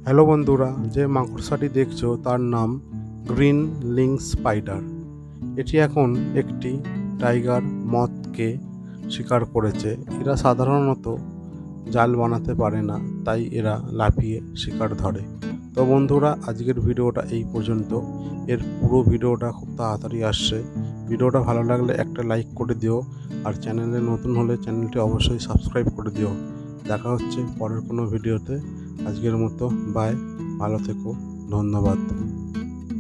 Hello বন্ধুরা, যে মাকড়সাটি দেখছো তার নাম গ্রিন লিঙ্ক স্পাইডার। এটি এখন একটি টাইগার মথকে শিকার করেছে। এরা সাধারণত জাল বানাতে পারে না, তাই এরা লাফিয়ে শিকার ধরে। তো বন্ধুরা, আজকের ভিডিওটা এই পর্যন্ত। এর পুরো ভিডিওটা খুব তাড়াতাড়ি আসছে। ভিডিওটা ভালো লাগলে একটা লাইক করে দিও, আর চ্যানেলে নতুন হলে চ্যানেলটি অবশ্যই সাবস্ক্রাইব করে দিও। দেখা হচ্ছে পরের কোনো ভিডিওতে। আজকের মতো বাই, ভালো থেকো, ধন্যবাদ।